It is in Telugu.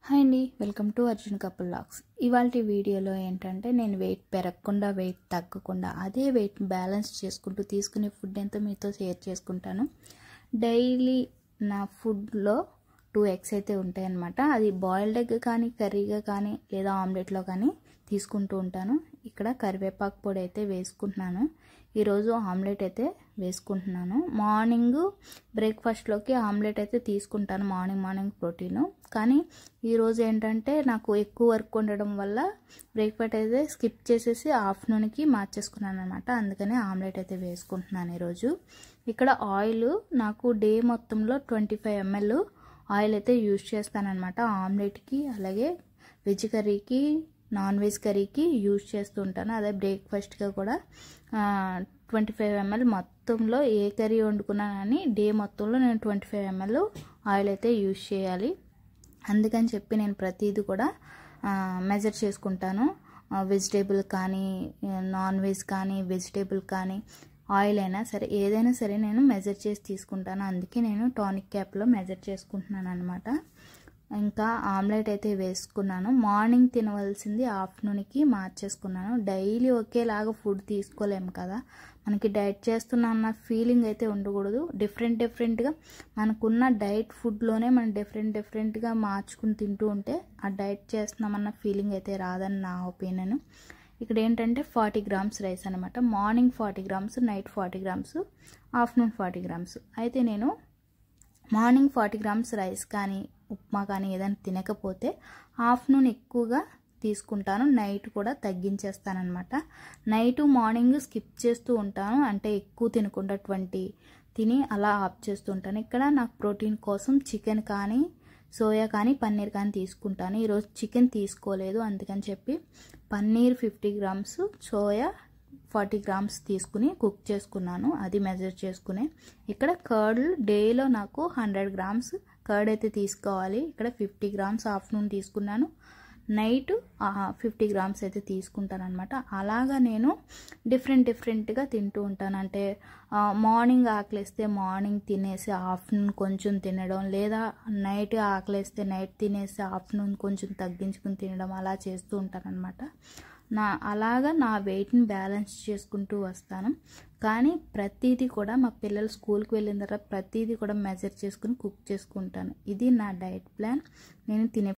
హాయ్ అండి, welcome to Arjun couple vlogs. ఇవాల్టి వీడియోలో ఏంటంటే నేను వెయిట్ పెరగకుండా వెయిట్ తగ్గకుండా అదే వెయిట్ బ్యాలెన్స్ చేసుకుంటూ తీసుకునే ఫుడ్ ఎంతో మీతో షేర్ చేసుకుంటాను. డైలీ నా ఫుడ్లో 2 eggs అయితే ఉంటాయన్నమాట. అది బాయిల్డ్ ఎగ్ కానీ కర్రీగా కానీ లేదా ఆమ్లెట్లో కానీ తీసుకుంటూ ఉంటాను. ఇక్కడ కరివేపాకు పొడి అయితే వేసుకుంటున్నాను. ఈరోజు ఆమ్లెట్ అయితే వేసుకుంటున్నాను. మార్నింగ్ బ్రేక్ఫాస్ట్లోకి ఆమ్లెట్ అయితే తీసుకుంటాను, మార్నింగ్ ప్రోటీను. కానీ ఈరోజు ఏంటంటే నాకు ఎక్కువ వర్క్ ఉండడం వల్ల బ్రేక్ఫాస్ట్ అయితే స్కిప్ చేసేసి ఆఫ్టర్నూన్కి మార్చేసుకున్నాను అనమాట. అందుకని ఆమ్లెట్ అయితే వేసుకుంటున్నాను ఈరోజు. ఇక్కడ ఆయిల్ నాకు డే మొత్తంలో 25 ml ఆయిల్ అయితే యూజ్ చేస్తానన్నమాట. ఆమ్లెట్కి అలాగే వెజ్ కర్రీకి నాన్ వెజ్ కర్రీకి యూజ్ చేస్తూ ఉంటాను. అదే బ్రేక్ఫాస్ట్గా కూడా 25 ml మొత్తంలో ఏ కర్రీ వండుకున్నా కానీ డే మొత్తంలో నేను 25 ml ఆయిల్ అయితే యూజ్ చేయాలి. అందుకని చెప్పి నేను ప్రతిదీ కూడా మెజర్ చేసుకుంటాను. వెజిటేబుల్ కానీ నాన్ వెజ్ కానీ వెజిటేబుల్ కానీ ఆయిల్ అయినా సరే ఏదైనా సరే నేను మెజర్ చేసి తీసుకుంటాను. అందుకే నేను టానిక్ క్యాప్లో మెజర్ చేసుకుంటున్నాను అనమాట. ఇంకా ఆమ్లెట్ అయితే వేసుకున్నాను. మార్నింగ్ తినవలసింది ఆఫ్టర్నూన్కి మార్చేసుకున్నాను. డైలీ ఒకేలాగా ఫుడ్ తీసుకోలేము కదా, మనకి డైట్ చేస్తున్నా అన్న ఫీలింగ్ అయితే ఉండకూడదు. డిఫరెంట్గా మనకున్న డైట్ ఫుడ్లోనే మనం డిఫరెంట్గా మార్చుకుని తింటూ ఉంటే ఆ డైట్ చేస్తున్నామన్న ఫీలింగ్ అయితే రాదని నా ఒపీనియన్. ఇక్కడ ఏంటంటే 40 grams రైస్ అనమాట. Morning 40 grams, night 40 grams, afternoon 40 grams. అయితే నేను మార్నింగ్ 40 grams రైస్ కానీ ఉప్మా కానీ ఏదైనా తినకపోతే ఆఫ్టర్నూన్ ఎక్కువగా తీసుకుంటాను, నైట్ కూడా తగ్గించేస్తానమాట. నైట్ మార్నింగ్ స్కిప్ చేస్తూ ఉంటాను, అంటే ఎక్కువ తినకుండా 20 తిని అలా ఆఫ్ చేస్తూ ఉంటాను. ఇక్కడ నాకు ప్రోటీన్ కోసం చికెన్ కానీ సోయా కానీ పన్నీర్ కానీ తీసుకుంటాను. ఈరోజు చికెన్ తీసుకోలేదు, అందుకని చెప్పి పన్నీర్ 50 grams, సోయా 40 grams తీసుకుని కుక్ చేసుకున్నాను. అది మెజర్ చేసుకునే. ఇక్కడ కర్డ్ డేలో నాకు 100 grams కర్డ్ అయితే తీసుకోవాలి. ఇక్కడ 50 grams ఆఫ్టర్నూన్ తీసుకున్నాను, నైట్ 50 grams అయితే తీసుకుంటాను అనమాట. అలాగా నేను డిఫరెంట్గా తింటూ ఉంటాను. అంటే మార్నింగ్ ఆకలిస్తే మార్నింగ్ తినేసి ఆఫ్టర్నూన్ కొంచెం తినడం, లేదా నైట్ ఆకలిస్తే నైట్ తినేసి ఆఫ్టర్నూన్ కొంచెం తగ్గించుకుని తినడం, అలా చేస్తూ ఉంటాను అనమాట. అలాగా నా వెయిట్ని బ్యాలెన్స్ చేసుకుంటూ వస్తాను. కానీ ప్రతిదీ కూడా మా పిల్లలు స్కూల్కి వెళ్ళిన తర్వాత ప్రతిదీ కూడా మెజర్ చేసుకుని కుక్ చేసుకుంటాను. ఇది నా డైట్ ప్లాన్. నేను తినే